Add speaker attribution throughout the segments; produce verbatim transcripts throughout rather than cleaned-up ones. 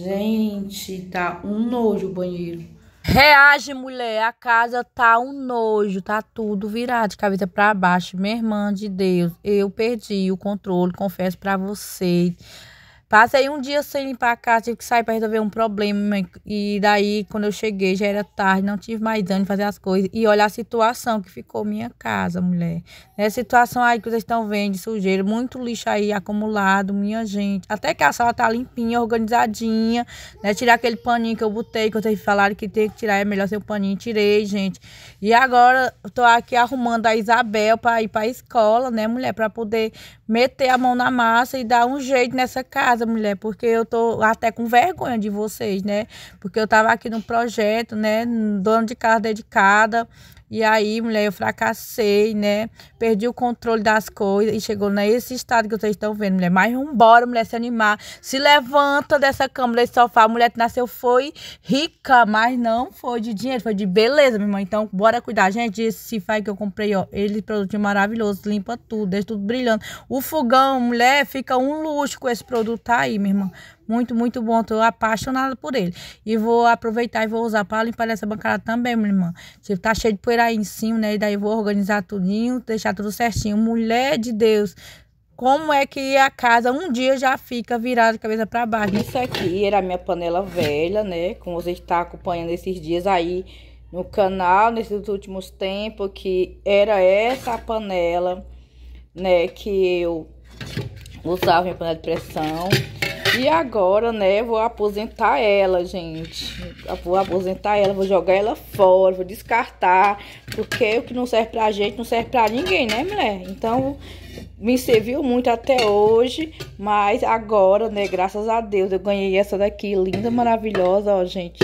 Speaker 1: Gente, tá um nojo o banheiro.
Speaker 2: Reage, mulher. A casa tá um nojo, tá tudo virado de cabeça pra baixo. Minha irmã de Deus, eu perdi o controle, confesso pra vocês. Passei um dia sem limpar a casa, tive que sair para resolver um problema. E daí, quando eu cheguei, já era tarde, não tive mais ânimo de fazer as coisas. E olha a situação que ficou minha casa, mulher. Essa situação aí que vocês estão vendo de sujeira, muito lixo aí acumulado, minha gente. Até que a sala tá limpinha, organizadinha, né? Tirar aquele paninho que eu botei, que vocês falaram que tem que tirar, é melhor ser um paninho. Tirei, gente. E agora, eu tô aqui arrumando a Isabel para ir para a escola, né, mulher? Para poder meter a mão na massa e dar um jeito nessa casa, mulher, porque eu tô até com vergonha de vocês, né? Porque eu tava aqui no projeto, né? Dona de casa dedicada. E aí, mulher, eu fracassei, né? Perdi o controle das coisas e chegou nesse estado que vocês estão vendo, mulher. Mas vambora, mulher, se animar. Se levanta dessa cama, desse sofá. A mulher que nasceu foi rica, mas não foi de dinheiro, foi de beleza, minha irmã. Então, bora cuidar. Gente, esse Cifai que eu comprei, ó, ele produto maravilhoso, limpa tudo, deixa tudo brilhando. O fogão, mulher, fica um luxo com esse produto aí, minha irmã. Muito, muito bom. Tô apaixonada por ele. E vou aproveitar e vou usar para limpar essa bancada também, minha irmã. Tipo, tá cheio de poeira aí em cima, né? E daí eu vou organizar tudinho, deixar tudo certinho. Mulher de Deus, como é que a casa um dia já fica virada de cabeça para baixo?
Speaker 1: Isso aqui era a minha panela velha, né? Como você está acompanhando esses dias aí no canal, nesses últimos tempos, que era essa panela, né? Que eu usava minha panela de pressão. E agora, né, vou aposentar ela, gente. Eu vou aposentar ela, vou jogar ela fora, vou descartar. Porque o que não serve pra gente, não serve pra ninguém, né, mulher? Então, me serviu muito até hoje. Mas agora, né, graças a Deus, eu ganhei essa daqui, linda, maravilhosa, ó, gente.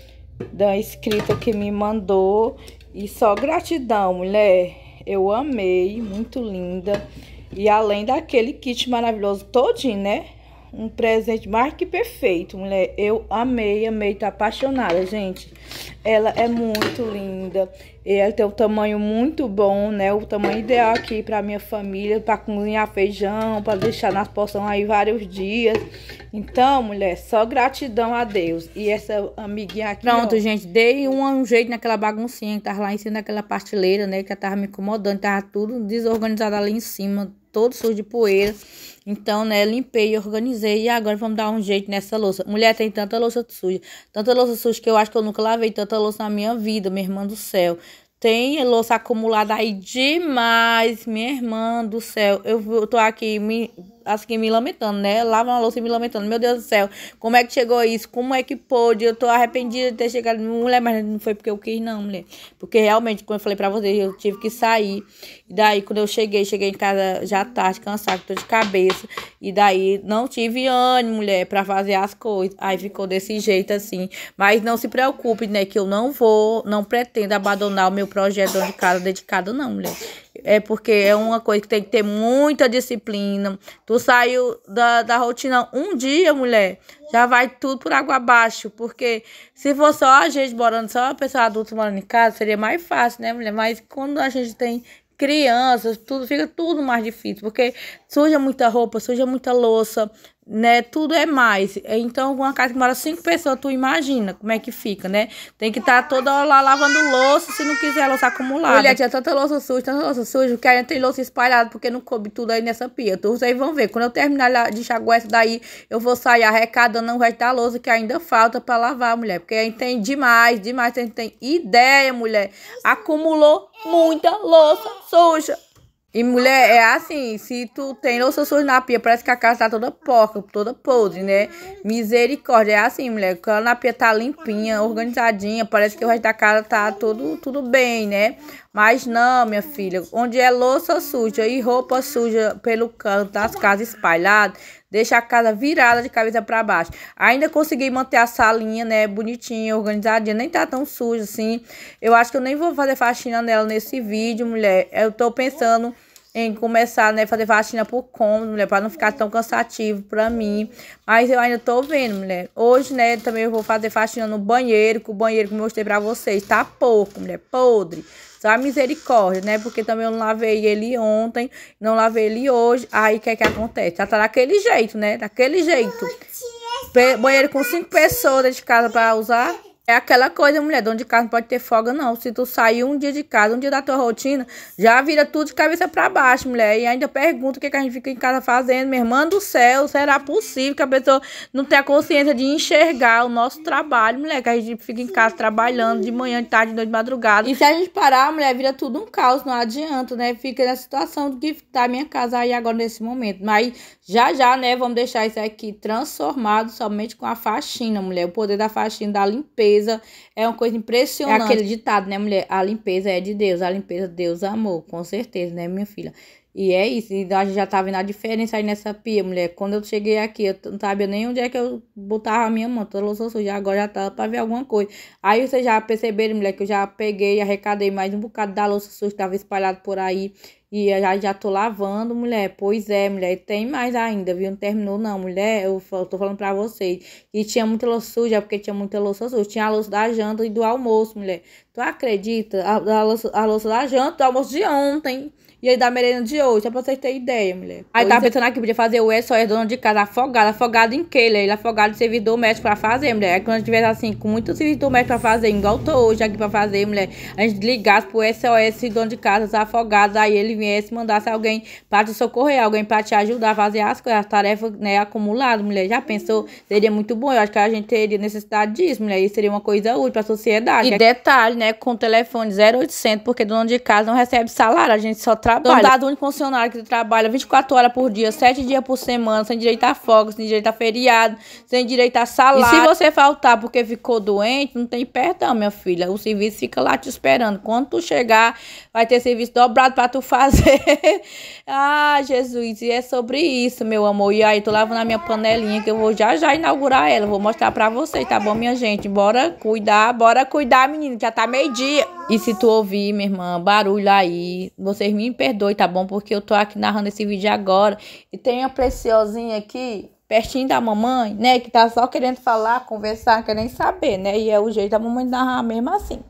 Speaker 1: Da inscrita que me mandou. E só gratidão, mulher. Eu amei, muito linda. E além daquele kit maravilhoso todinho, né? Um presente mais que perfeito, mulher. Eu amei, amei, tô apaixonada, gente. Ela é muito linda. Ela tem um tamanho muito bom, né? O tamanho ideal aqui pra minha família, pra cozinhar feijão, pra deixar nas porções aí vários dias. Então, mulher, só gratidão a Deus. E essa amiguinha aqui,
Speaker 2: pronto,
Speaker 1: ó,
Speaker 2: gente, dei um, um jeito naquela baguncinha que tava lá em cima daquela prateleira, né? Que tava me incomodando, tava tudo desorganizado ali em cima, todo sujo de poeira. Então, né, limpei e organizei. E agora vamos dar um jeito nessa louça. Mulher, tem tanta louça suja. Tanta louça suja que eu acho que eu nunca lavei tanta louça na minha vida, minha irmã do céu. Tem louça acumulada aí demais, minha irmã do céu. Eu, eu tô aqui me, assim, me lamentando, né? Lava uma louça e me lamentando. Meu Deus do céu, como é que chegou isso? Como é que pôde? Eu tô arrependida de ter chegado. Mulher, mas não foi porque eu quis, não, mulher. Porque realmente, como eu falei pra vocês, eu tive que sair. E daí, quando eu cheguei, cheguei em casa já tarde, cansada, tô de cabeça. E daí, não tive ânimo, mulher, pra fazer as coisas. Aí ficou desse jeito, assim. Mas não se preocupe, né? Que eu não vou, não pretendo abandonar o meu projeto de casa dedicado, não, mulher. É porque é uma coisa que tem que ter muita disciplina. Tu saiu da, da rotina um dia, mulher, já vai tudo por água abaixo. Porque se for só a gente morando, só a pessoa adulta morando em casa, seria mais fácil, né, mulher? Mas quando a gente tem crianças, tudo fica tudo mais difícil. Porque suja muita roupa, suja muita louça, né? Tudo é mais. Então, uma casa que mora cinco pessoas, tu imagina como é que fica, né? Tem que estar tá toda hora lá lavando louça, se não quiser a louça acumulada. Mulher, tinha tanta louça suja, tanta louça suja, que ainda tem louça espalhada, porque não coube tudo aí nessa pia. Então, vocês vão ver. Quando eu terminar de enxaguar essa daí, eu vou sair arrecadando o resto da louça que ainda falta pra lavar, mulher. Porque aí tem demais, demais. A gente tem ideia, mulher. Acumulou muita louça suja. E, mulher, é assim, se tu tem louça suja na pia, parece que a casa tá toda porca, toda podre, né? Misericórdia, é assim, mulher, quando a pia tá limpinha, organizadinha, parece que o resto da casa tá tudo, tudo bem, né? Mas não, minha filha, onde é louça suja e roupa suja pelo canto das casas espalhadas, deixa a casa virada de cabeça para baixo. Ainda consegui manter a salinha, né, bonitinha, organizadinha, nem tá tão suja assim. Eu acho que eu nem vou fazer faxina nela nesse vídeo, mulher. Eu tô pensando em começar, né, fazer faxina por cômodo, mulher, para não ficar tão cansativo para mim. Mas eu ainda tô vendo, mulher. Hoje, né, também eu vou fazer faxina no banheiro, que o banheiro que eu mostrei para vocês tá pouco, mulher, podre. Só a misericórdia, né? Porque também eu não lavei ele ontem, não lavei ele hoje. Aí o que é que acontece? Já tá daquele jeito, né? Daquele jeito. banheiro com cinco pessoas dentro de casa pra usar. É aquela coisa, mulher, dono de casa não pode ter folga, não. Se tu sair um dia de casa, um dia da tua rotina, já vira tudo de cabeça pra baixo, mulher. E ainda pergunta o que, que a gente fica em casa fazendo. Minha irmã do céu, será possível que a pessoa não tenha consciência de enxergar o nosso trabalho, mulher? Que a gente fica em casa trabalhando de manhã, de tarde, de noite, de madrugada. E se a gente parar, mulher, vira tudo um caos, não adianta, né? Fica na situação de que tá a minha casa aí agora nesse momento. Mas já, já, né, vamos deixar isso aqui transformado somente com a faxina, mulher. O poder da faxina, da limpeza. É uma coisa impressionante. É aquele ditado, né, mulher? A limpeza é de Deus, a limpeza Deus amou, com certeza, né, minha filha? E é isso, e a gente já tá vendo a diferença aí nessa pia, mulher. Quando eu cheguei aqui, eu não sabia nem onde é que eu botava a minha mão, toda louça suja, agora já tá pra ver alguma coisa. Aí vocês já perceberam, mulher, que eu já peguei, arrecadei mais um bocado da louça suja que tava espalhado por aí. E eu já, já tô lavando, mulher. Pois é, mulher. Tem mais ainda, viu? Não terminou, não, mulher. Eu, eu tô falando pra vocês. E tinha muita louça suja, porque tinha muita louça suja. Tinha a louça da janta e do almoço, mulher. Tu acredita? A, a, louça, a louça da janta, do almoço de ontem. E aí da merenda de hoje, só pra vocês terem ideia, mulher. Aí pois tava é. Pensando aqui, podia fazer o S O S dona de casa afogada. Afogada em quê, mulher? Ele afogado de serviço doméstico pra fazer, mulher. Aí quando a gente tivesse assim, com muito serviço doméstico pra fazer, igual tô hoje aqui pra fazer, mulher. A gente ligasse pro S O S dona de casa afogados, aí ele viesse, mandasse alguém pra te socorrer, alguém pra te ajudar a fazer as coisas, as tarefas, né, acumuladas, mulher. Já pensou? Seria muito bom. Eu acho que a gente teria necessidade disso, mulher. Isso seria uma coisa útil pra sociedade. E detalhe, né, com o telefone zero oitocentos, porque dona de casa não recebe salário, a gente só trabalha. Então, único funcionário que trabalha vinte e quatro horas por dia, sete dias por semana, sem direito a folga, sem direito a feriado, sem direito a salário. E se você faltar porque ficou doente, não tem perdão, minha filha. O serviço fica lá te esperando. Quando tu chegar, vai ter serviço dobrado pra tu fazer. Ah, Jesus, e é sobre isso, meu amor. E aí, tô lavando a minha panelinha, que eu vou já já inaugurar ela. Vou mostrar pra vocês, tá bom, minha gente? Bora cuidar, bora cuidar, menino, já tá meio-dia. E se tu ouvir, minha irmã, barulho aí, vocês me perdoem, tá bom? Porque eu tô aqui narrando esse vídeo agora. E tem uma preciosinha aqui, pertinho da mamãe, né? Que tá só querendo falar, conversar, querendo saber, né? E é o jeito da mamãe narrar mesmo assim.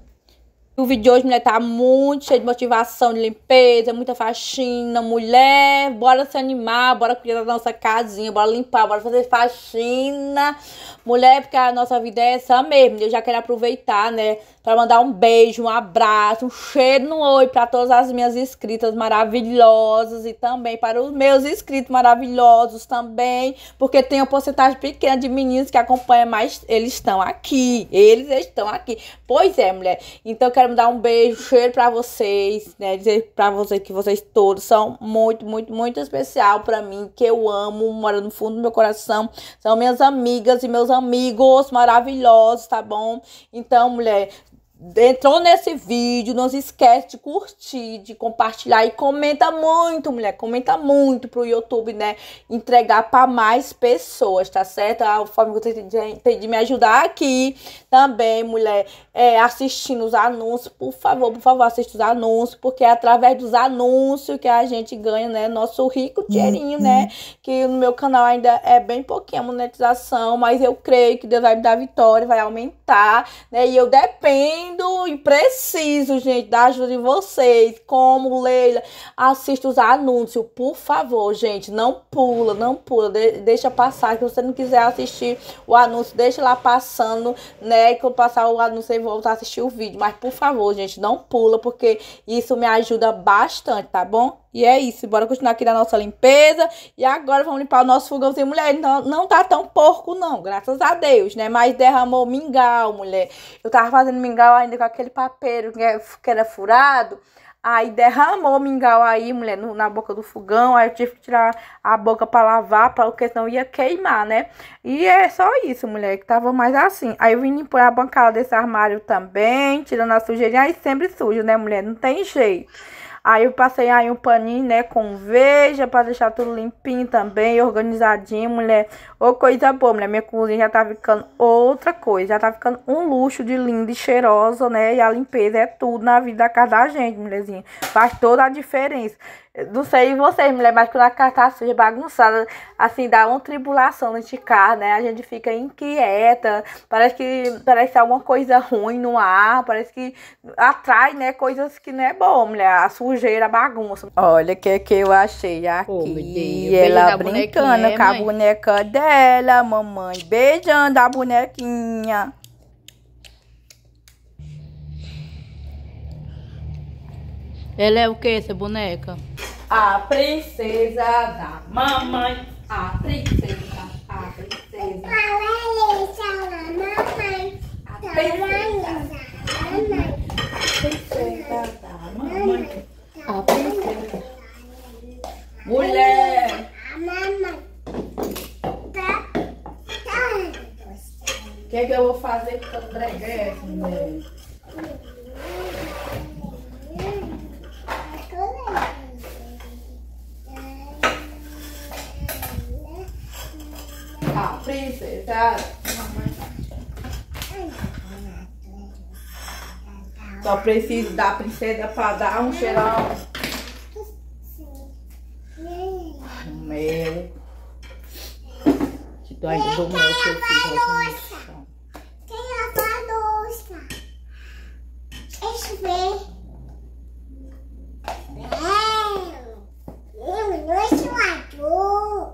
Speaker 2: O vídeo de hoje, mulher, tá muito cheio de motivação, de limpeza, muita faxina. Mulher, bora se animar, bora cuidar da nossa casinha, bora limpar, bora fazer faxina. Mulher, porque a nossa vida é essa mesmo. Eu já quero aproveitar, né, pra mandar um beijo, um abraço, um cheiro no oi pra todas as minhas inscritas maravilhosas e também para os meus inscritos maravilhosos também, porque tem uma porcentagem pequena de meninos que acompanham, mas eles estão aqui, eles estão aqui. Pois é, mulher. Então eu quero mandar um beijo, cheiro pra vocês, né, dizer pra vocês que vocês todos são muito, muito, muito especial pra mim, que eu amo, mora no fundo do meu coração, são minhas amigas e meus amigos maravilhosos, tá bom? Então, mulher, entrou nesse vídeo, não se esquece de curtir, de compartilhar e comenta muito, mulher, comenta muito pro YouTube, né, entregar para mais pessoas, tá certo? A forma que você tem de me ajudar aqui também, mulher, é assistindo os anúncios, por favor, por favor, assista os anúncios, porque é através dos anúncios que a gente ganha, né, nosso rico dinheirinho, né, que no meu canal ainda é bem pouquinho a monetização, mas eu creio que Deus vai me dar vitória, vai aumentar, né, e eu dependo e preciso, gente, da ajuda de vocês. Como, Leila, assista os anúncios, por favor, gente, não pula, não pula, de, deixa passar, se você não quiser assistir o anúncio, deixa lá passando, né, quando passar o anúncio, você volta a assistir o vídeo, mas por favor, gente, não pula, porque isso me ajuda bastante, tá bom? E é isso, bora continuar aqui na nossa limpeza. E agora vamos limpar o nosso fogãozinho, mulher. Não, não tá tão porco, não, graças a Deus, né? Mas derramou mingau, mulher. Eu tava fazendo mingau ainda com aquele papeiro que era furado. Aí derramou mingau aí, mulher, no, na boca do fogão. Aí eu tive que tirar a boca pra lavar, porque senão ia queimar, né? E é só isso, mulher, que tava mais assim. Aí eu vim limpar a bancada desse armário também, tirando a sujeirinha. Aí sempre suja, né, mulher? Não tem jeito. Aí eu passei aí um paninho, né, com veja, pra deixar tudo limpinho também, organizadinho, mulher. Ô, coisa boa, mulher. Minha cozinha já tá ficando outra coisa. Já tá ficando um luxo de linda e cheirosa, né? E a limpeza é tudo na vida da casa da gente, mulherzinha. Faz toda a diferença. Não sei vocês, mulher, mas quando a casa tá suja, bagunçada, assim, dá uma tribulação dentro de casa, né? A gente fica inquieta, parece que parece que alguma coisa ruim no ar, parece que atrai, né, coisas que não é bom, mulher. A sujeira sujeira, bagunça.
Speaker 1: Olha o que, que eu achei aqui.
Speaker 2: Oh, Deus,
Speaker 1: ela brincando com a boneca dela, mamãe. Beijando a bonequinha.
Speaker 2: Ela é o que, essa boneca?
Speaker 1: A princesa da mamãe. A princesa, a princesa. A princesa da mamãe. A princesa. Mulher. O que é que eu vou fazer com o breguete, mulher? A princesa. Só preciso da princesa pra dar um cheirão. O meu. Que dói do meu que eu fiz assim.
Speaker 3: Quem lava a louça? Deixa eu ver. É, eu não sou adulto.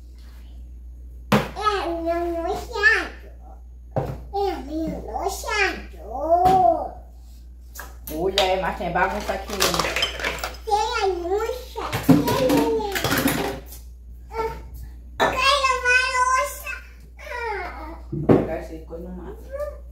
Speaker 3: É, eu não sou adulto. Eu não sou adulto.
Speaker 1: Mulher, mas tem bagunça aqui.
Speaker 3: Tem a louça. Quem lava a louça? Ah.
Speaker 1: Pegar essa coisa no mato.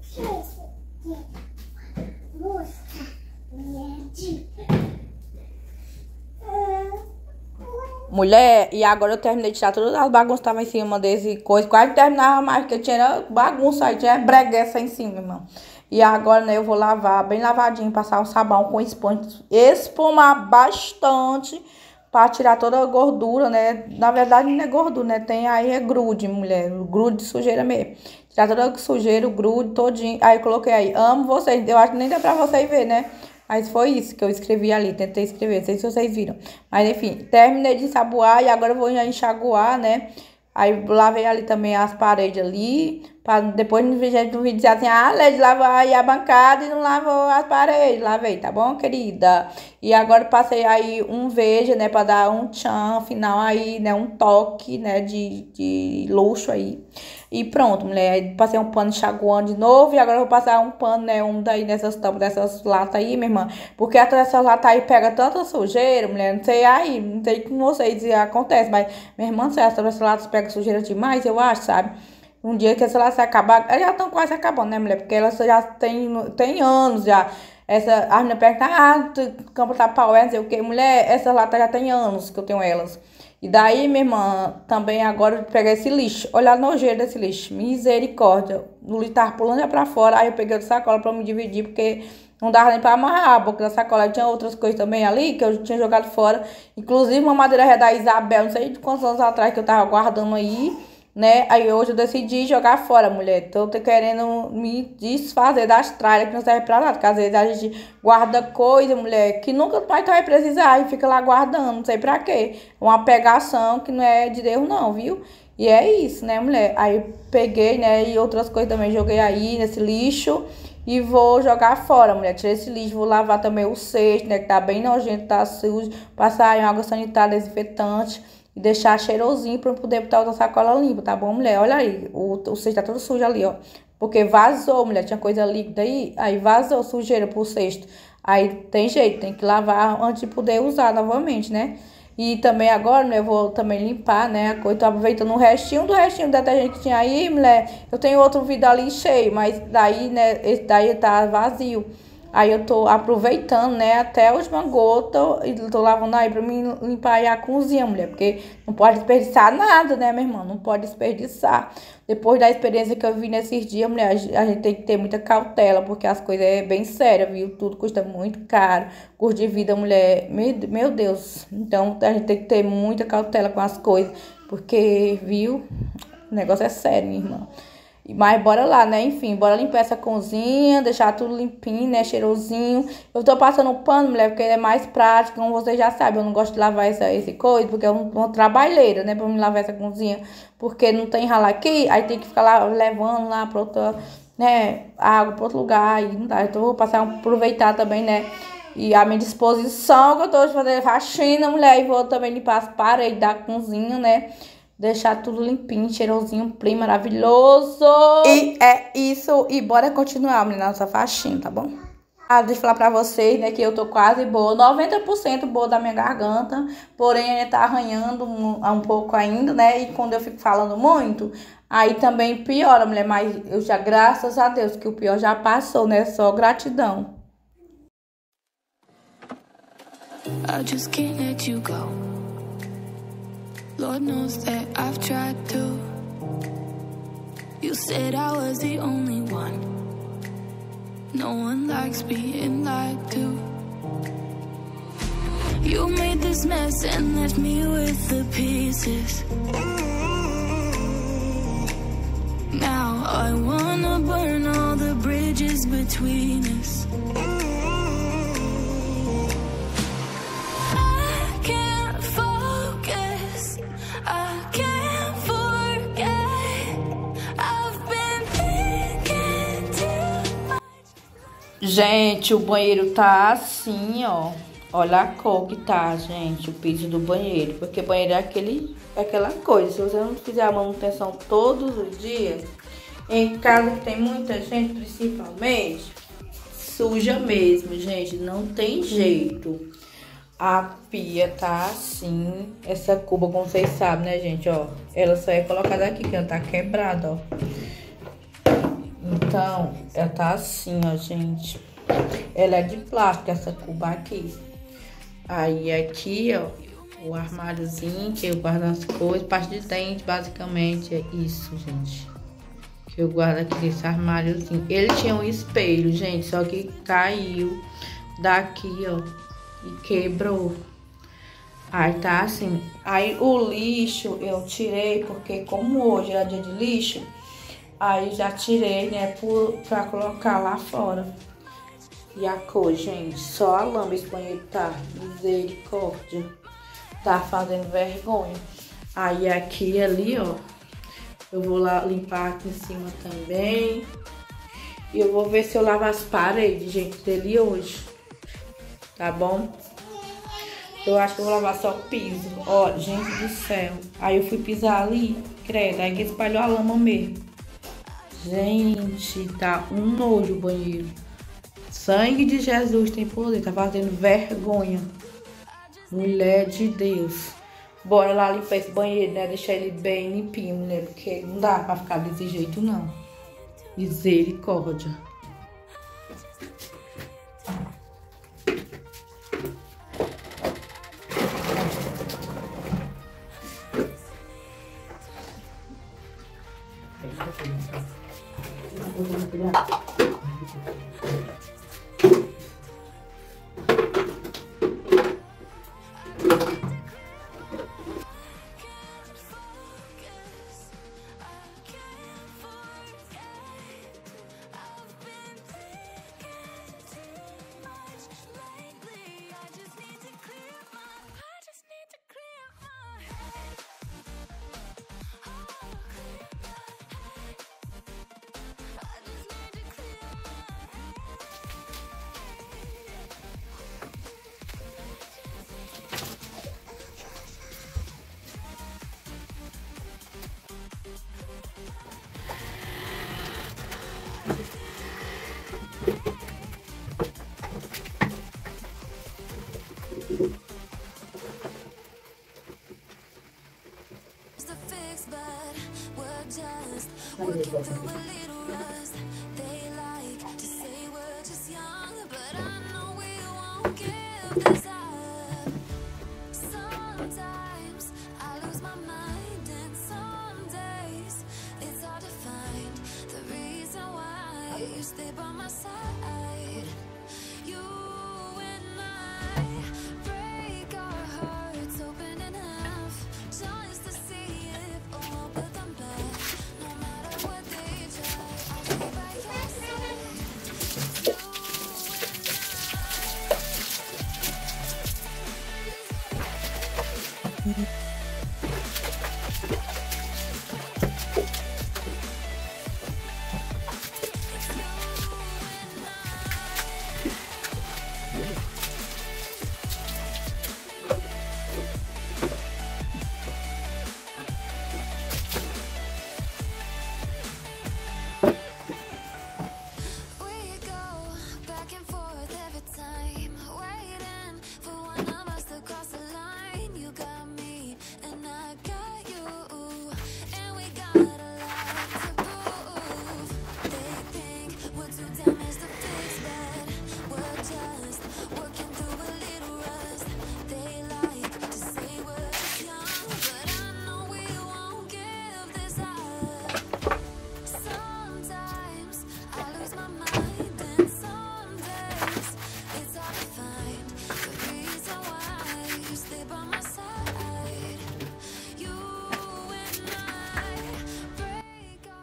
Speaker 1: Mulher, e agora eu terminei de tirar todas as bagunças que estavam em cima desse coisa. Quase terminava mais, porque tinha bagunça aí, tinha bregueça em cima, irmão. E agora, né, eu vou lavar bem lavadinho, passar um sabão com esponja, espumar bastante pra tirar toda a gordura, né? Na verdade, não é gordura, né? Tem aí é grude, mulher, grude de sujeira mesmo. Tirar toda a sujeira, o grude todinho. Aí eu coloquei aí, amo vocês. Eu acho que nem dá pra vocês verem, né? Mas foi isso que eu escrevi ali, tentei escrever, não sei se vocês viram. Mas enfim, terminei de ensaboar e agora eu vou enxaguar, né? Aí lavei ali também as paredes ali, pra depois no vídeo dizer assim, ah, Led, lavou aí a bancada e não lavou as paredes. Lavei, tá bom, querida? E agora passei aí um veja, né, pra dar um tchan final aí, né, um toque, né, de, de luxo aí. E pronto, mulher, aí passei um pano enxaguando de novo e agora eu vou passar um pano, né, um daí nessas tampas, dessas latas aí, minha irmã. Porque atrás dessas latas aí pega tanta sujeira, mulher, não sei aí, não sei com vocês se acontece, mas minha irmã, se essas latas pegam sujeira demais, eu acho, sabe? Um dia que essa lata se acabar, elas já estão quase acabando, né, mulher? Porque elas já tem, tem anos já. Essa, as meninas perguntam, ah, tu campo tá pau, é, não sei o que. Mulher, essas latas já tem anos que eu tenho elas. E daí, minha irmã, também agora eu peguei esse lixo. Olha a nojeira desse lixo. Misericórdia. O lixo tava pulando já pra fora. Aí eu peguei outra sacola pra me dividir, porque não dava nem pra amarrar a boca da sacola. Tinha outras coisas também ali que eu tinha jogado fora. Inclusive uma madeira da Isabel, não sei de quantos anos atrás que eu tava guardando aí, né? Aí hoje eu decidi jogar fora, mulher. Tô querendo me desfazer das tralhas que não serve pra nada. Porque às vezes a gente guarda coisa, mulher, que nunca mais vai precisar e fica lá guardando, não sei pra quê. Uma pegação que não é de Deus não, viu? E é isso, né, mulher? Aí peguei, né, e outras coisas também joguei aí nesse lixo e vou jogar fora, mulher. Tirei esse lixo, vou lavar também o cesto, né, que tá bem nojento, tá sujo. Passar em água sanitária desinfetante. E deixar cheirosinho pra poder botar outra sacola limpa, tá bom, mulher? Olha aí, o, o cesto tá todo sujo ali, ó. Porque vazou, mulher, tinha coisa líquida aí, aí vazou sujeira pro cesto. Aí tem jeito, tem que lavar antes de poder usar novamente, né? E também agora, né, eu vou também limpar, né, a coisa. Tô aproveitando um restinho do restinho do detergente que tinha aí, mulher. Eu tenho outro vidro ali cheio, mas daí, né, esse daí tá vazio. Aí eu tô aproveitando, né, até a última gota e tô lavando aí pra mim limpar aí a cozinha, mulher. Porque não pode desperdiçar nada, né, minha irmã? Não pode desperdiçar. Depois da experiência que eu vi nesses dias, mulher, a gente tem que ter muita cautela, porque as coisas é bem sérias, viu? Tudo custa muito caro. Custo de vida, mulher, meu, meu Deus. Então, a gente tem que ter muita cautela com as coisas, porque, viu? O negócio é sério, minha irmã. Mas bora lá, né? Enfim, bora limpar essa cozinha, deixar tudo limpinho, né? Cheirosinho. Eu tô passando o pano, mulher, porque é mais prático, como vocês já sabem. Eu não gosto de lavar essa, esse coisa, porque é uma trabalheira, né? Pra me lavar essa cozinha. Porque não tem ralar aqui, aí tem que ficar lá levando lá pra outra, né? Água pra outro lugar, aí não dá. Então eu vou passar, aproveitar também, né?
Speaker 2: E a minha disposição que eu tô de fazer faxina, mulher, e vou também limpar as paredes da cozinha, né? Deixar tudo limpinho, cheirosinho, plim, maravilhoso. E é isso. E bora continuar, menina, nossa faxina, tá bom? Ah, deixa eu falar pra vocês, né, que eu tô quase boa, noventa por cento boa da minha garganta, porém ainda tá arranhando um, um pouco ainda, né, e quando eu fico falando muito, aí também piora, mulher, mas eu já, graças a Deus, que o pior já passou, né, só gratidão.
Speaker 4: I just can't let you go. Lord knows that I've tried to. You said I was the only one. No one likes being lied to. You made this mess and left me with the pieces. Now I wanna burn all the bridges between us. I can't focus, I can't forget. I've been thinking too much.
Speaker 2: Gente, o banheiro tá assim, ó. Olha a cor que tá, gente, o piso do banheiro. Porque banheiro é, aquele, é aquela coisa. Se você não fizer a manutenção todos os dias, em casa que tem muita gente, principalmente, suja mesmo, gente. Não tem jeito. A pia tá assim. Essa cuba, como vocês sabem, né, gente, ó. Ela só é colocada aqui, que ela tá quebrada, ó. Então, ela tá assim, ó, gente. Ela é de plástico, essa cuba aqui. Aí aqui, ó, o armáriozinho que eu guardo as coisas, parte de dente, basicamente, é isso, gente. Que eu guardo aqui nesse armáriozinho. Ele tinha um espelho, gente, só que caiu daqui, ó, e quebrou. Aí tá assim. Aí o lixo eu tirei, porque como hoje era dia de lixo, aí já tirei, né, por, pra colocar lá fora. E a cor, gente, só a lama esse banheiro tá, misericórdia, tá fazendo vergonha. Aí aqui e ali, ó, eu vou lá limpar aqui em cima também. E eu vou ver se eu lavo as paredes, gente, dele hoje, tá bom? Eu acho que eu vou lavar só o piso, ó, gente do céu. Aí eu fui pisar ali, credo, aí que espalhou a lama mesmo. Gente, tá um nojo o banheiro. Sangue de Jesus tem poder, tá fazendo vergonha. Mulher de Deus. Bora lá limpar esse banheiro, né? Deixar ele bem limpinho, né? Porque não dá pra ficar desse jeito, não. Misericórdia.
Speaker 4: Working through a little rust. They like to say we're just young, but I know we won't give this up. Sometimes I lose my mind, and some days it's hard to find the reason why you stay by my side. You and I break our hearts open in half just to see if we'll put them back. No matter what they try, I'll be by your side. You and I.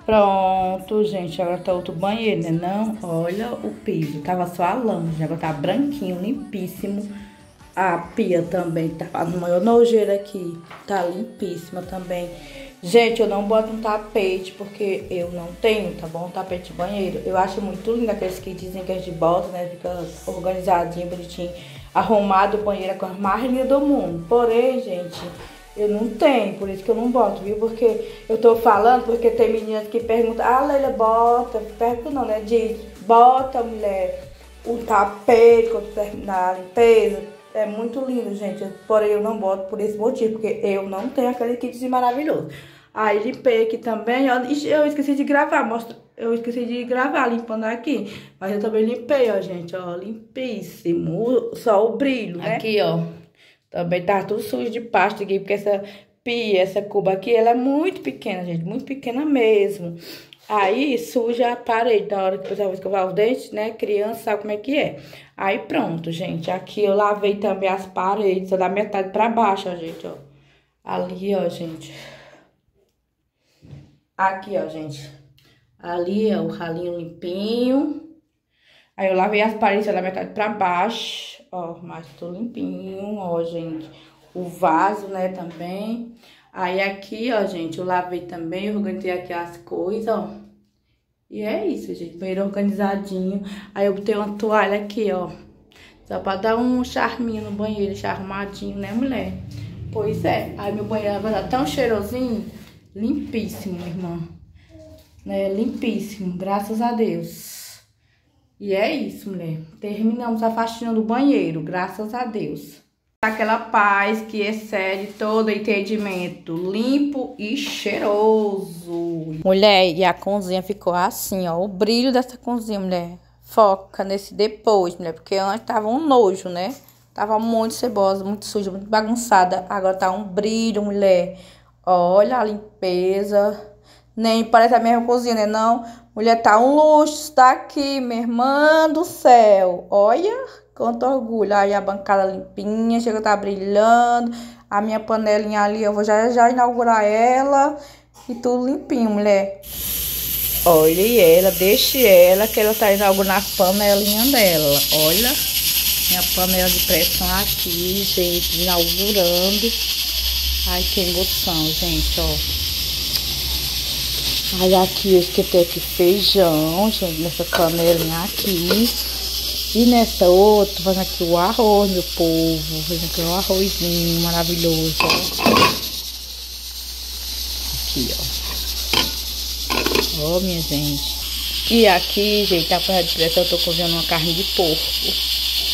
Speaker 1: Pronto, gente, agora tá outro banheiro, né? Não, olha o piso, tava só a lama, agora tá branquinho, limpíssimo. A pia também, tá fazendo maior nojeira aqui, tá limpíssima também. Gente, eu não boto um tapete, porque eu não tenho, tá bom? Um tapete de banheiro. Eu acho muito lindo aqueles que dizem que a gente bota, né? Fica organizadinho, bonitinho, arrumado o banheiro, com a mais linda do mundo. Porém, gente, eu não tenho, por isso que eu não boto, viu? Porque eu tô falando, porque tem meninas que perguntam, ah, Leila, bota, pergunta não, né? Diz, bota, mulher, um tapete quando terminar a limpeza. É muito lindo, gente, porém eu não boto por esse motivo, porque eu não tenho aquele kit maravilhoso. Aí limpei aqui também, ó, eu esqueci de gravar, mostra, eu esqueci de gravar limpando aqui, mas eu também limpei, ó, gente, ó, limpíssimo, só o brilho, né? Aqui, ó, também tá tudo sujo de pasta aqui, porque essa pia, essa cuba aqui, ela é muito pequena, gente, muito pequena mesmo. Aí suja a parede na hora que o pessoal vai escovar os dentes, né? Criança sabe como é que é. Aí pronto, gente. Aqui eu lavei também as paredes, só da metade pra baixo, ó, gente, ó. Ali, ó, gente. Aqui, ó, gente. Ali, ó, o ralinho limpinho. Aí eu lavei as paredes só da metade pra baixo, ó. Mas tudo limpinho, ó, gente. O vaso, né, também. Aí aqui, ó, gente, eu lavei também, eu organizei aqui as coisas, ó. E é isso, gente, banheiro organizadinho. Aí eu botei uma toalha aqui, ó. Só pra dar um charminho no banheiro, deixar arrumadinho, né, mulher? Pois é. Aí meu banheiro agora tá tão cheirosinho, limpíssimo, minha irmã. Né, limpíssimo, graças a Deus. E é isso, mulher. Terminamos a faxina do banheiro, graças a Deus. Aquela paz que excede todo entendimento, limpo e cheiroso. Mulher, e a cozinha ficou assim, ó, o brilho dessa cozinha, mulher. Foca nesse depois, mulher, porque antes tava um nojo, né? Tava muito cebosa, muito suja, muito bagunçada. Agora tá um brilho, mulher. Olha a limpeza. Nem parece a mesma cozinha, né, não? Mulher, tá um luxo isso daqui, minha irmã do céu. Olha... Quanto orgulho. Aí a bancada limpinha, chega a tá brilhando. A minha panelinha ali, eu vou já, já inaugurar ela. E tudo limpinho, mulher. Olha ela, deixe ela, que ela tá inaugurando as panelinhas dela. Olha, minha panela de pressão aqui, gente, inaugurando. Ai, que emoção, gente, ó. Aí aqui eu esquentei aqui feijão, gente, nessa panelinha aqui. E nessa outra, fazendo aqui o arroz, meu povo. Fazendo aqui um arrozinho maravilhoso, ó. Aqui, ó. Ó, minha gente. E aqui, gente, a panela de pressão, eu tô cozinhando uma carne de porco.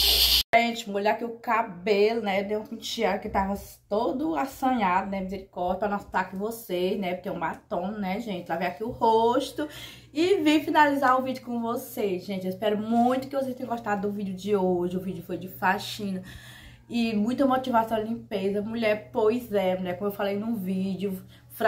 Speaker 1: Gente, molhar aqui o cabelo, né? Deu um penteado que tava todo assanhado, né? Misericórdia, pra não assustar com vocês, né? Porque é um batom, né, gente? Lavei aqui o rosto e vim finalizar o vídeo com vocês, gente. Eu espero muito que vocês tenham gostado do vídeo de hoje. O vídeo foi de faxina e muita motivação à limpeza. Mulher, pois é, mulher, como eu falei no vídeo,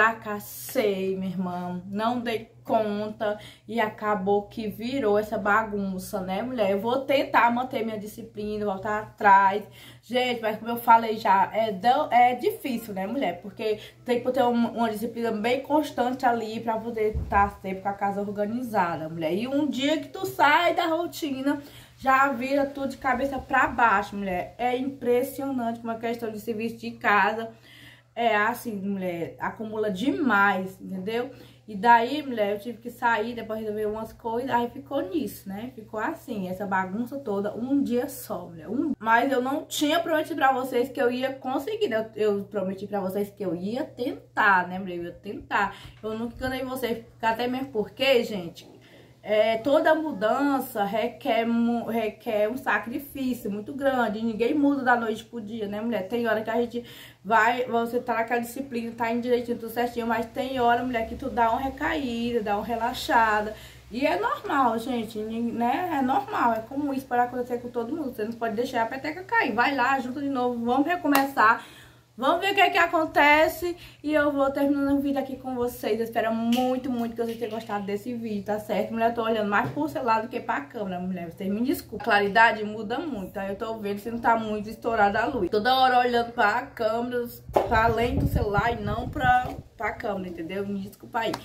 Speaker 1: fracassei, minha irmã. Não dei conta e acabou que virou essa bagunça, né, mulher? Eu vou tentar manter minha disciplina, voltar atrás. Gente, mas como eu falei já, é, é difícil, né, mulher? Porque tem que ter uma, uma disciplina bem constante ali pra poder estar sempre com a casa organizada, mulher. E um dia que tu sai da rotina, já vira tudo de cabeça pra baixo, mulher. É impressionante como a questão de serviço de casa é assim, mulher, acumula demais, entendeu? E daí, mulher, eu tive que sair, depois resolver umas coisas, aí ficou nisso, né? Ficou assim, essa bagunça toda, um dia só, mulher. Um... Mas eu não tinha prometido pra vocês que eu ia conseguir, né? Eu, eu prometi pra vocês que eu ia tentar, né, mulher? Eu ia tentar. Eu nunca enganei vocês, até mesmo porque, gente... É, toda mudança requer, requer um sacrifício muito grande. Ninguém muda da noite pro dia, né, mulher? Tem hora que a gente vai, você tá naquela disciplina, tá indo direitinho, tudo certinho, mas tem hora, mulher, que tu dá uma recaída, dá uma relaxada. E é normal, gente, né? É normal, é comum isso para acontecer com todo mundo. Você não pode deixar a peteca cair. Vai lá, junta de novo, vamos recomeçar. Vamos ver o que é que acontece e eu vou terminando o vídeo aqui com vocês. Eu espero muito, muito que vocês tenham gostado desse vídeo, tá certo? Mulher, eu tô olhando mais pro celular do que pra câmera, mulher. Vocês me desculpem. A claridade muda muito, aí eu tô vendo se não tá muito estourada a luz. Toda hora olhando pra câmera, pra além do celular e não pra, pra câmera, entendeu? Me desculpa aí.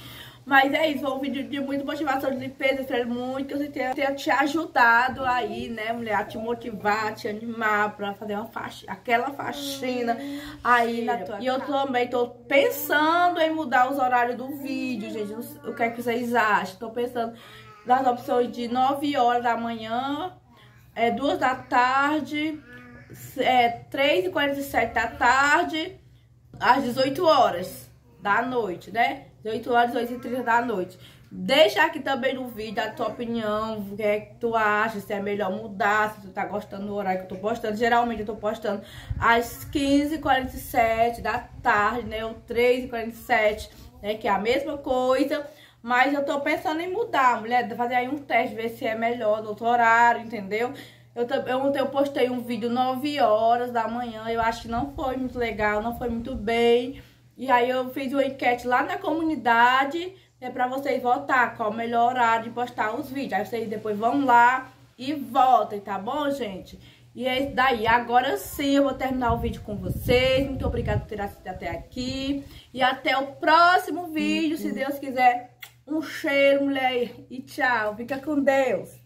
Speaker 1: Mas é isso, foi um vídeo de muita motivação de limpeza. Espero muito que você tenha, tenha te ajudado aí, né, mulher, a te motivar, a te animar pra fazer uma faxina, aquela faxina aí na tua. E eu também tô pensando em mudar os horários do vídeo, gente. O que é que vocês acham? Tô pensando nas opções de nove horas da manhã, é, duas da tarde, é, três e quarenta e sete da tarde, às dezoito horas da noite, né? dezoito horas, dezoito e trinta da noite. Deixa aqui também no vídeo a tua opinião, o que é que tu acha, se é melhor mudar, se tu tá gostando do horário que eu tô postando. Geralmente eu tô postando às quinze e quarenta e sete da tarde, né? Ou três e quarenta e sete, né? Que é a mesma coisa. Mas eu tô pensando em mudar, mulher, fazer aí um teste, ver se é melhor no outro horário, entendeu? Eu, eu, ontem eu postei um vídeo nove horas da manhã, eu acho que não foi muito legal, não foi muito bem. E aí eu fiz uma enquete lá na comunidade, né, pra vocês votar qual o melhor horário de postar os vídeos. Aí vocês depois vão lá e votem, tá bom, gente? E é isso daí. Agora sim eu vou terminar o vídeo com vocês. Muito obrigada por ter assistido até aqui. E até o próximo vídeo, se Deus quiser. Um cheiro, mulher. E tchau. Fica com Deus.